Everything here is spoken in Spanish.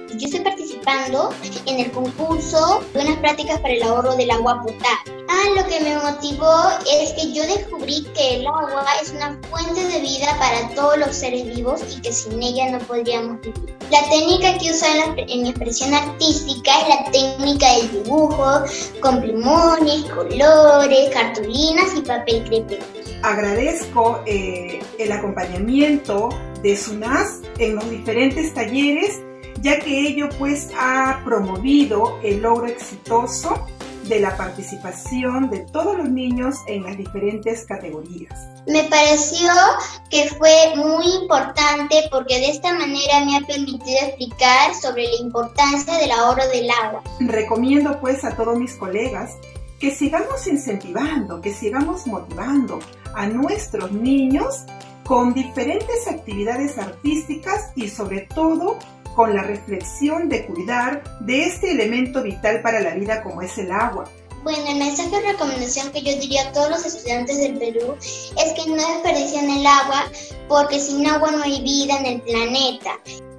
Yo estoy participando en el concurso Buenas Prácticas para el Ahorro del Agua Potable. Lo que me motivó es que yo descubrí que el agua es una fuente de vida para todos los seres vivos y que sin ella no podríamos vivir. La técnica que uso en mi expresión artística es la técnica del dibujo, con plumones, colores, cartulinas y papel crepé. Agradezco el acompañamiento de SUNAS en los diferentes talleres, ya que ello pues ha promovido el logro exitoso de la participación de todos los niños en las diferentes categorías. Me pareció que fue muy importante porque de esta manera me ha permitido explicar sobre la importancia del ahorro del agua. Recomiendo pues a todos mis colegas que sigamos incentivando, que sigamos motivando a nuestros niños con diferentes actividades artísticas y sobre todo con la reflexión de cuidar de este elemento vital para la vida como es el agua. Bueno, el mensaje de recomendación que yo diría a todos los estudiantes del Perú es que no desperdicien el agua porque sin agua no hay vida en el planeta.